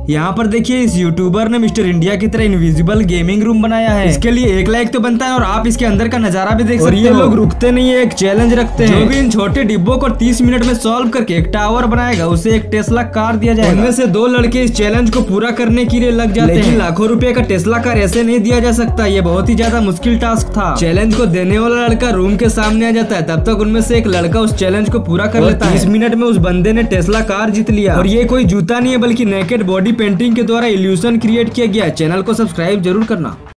यहाँ पर देखिए इस यूट्यूबर ने मिस्टर इंडिया की तरह इनविजिबल गेमिंग रूम बनाया है। इसके लिए 1 लाइक तो बनता है और आप इसके अंदर का नजारा भी देख सकते हो। ये लोग रुकते नहीं है, एक चैलेंज रखते हैं। जो भी इन छोटे डिब्बों को 30 मिनट में सॉल्व करके एक टावर बनाएगा उसे एक टेस्ला कार दिया जाएगा। उनमें से 2 लड़के इस चैलेंज को पूरा करने के लिए लग जाते हैं। लेकिन लाखों रुपए का टेस्ला कार ऐसे नहीं दिया जा सकता, ये बहुत ही ज्यादा मुश्किल टास्क था। चैलेंज को देने वाला लड़का रूम के सामने आ जाता है, तब तक उनमें से एक लड़का उस चैलेंज को पूरा कर लेता है। 30 मिनट में उस बंदे ने टेस्ला कार जीत लिया। और ये कोई जूता नहीं है बल्कि नेकेड बॉडी पेंटिंग के द्वारा इल्यूशन क्रिएट किया गया है। चैनल को सब्सक्राइब जरूर करना।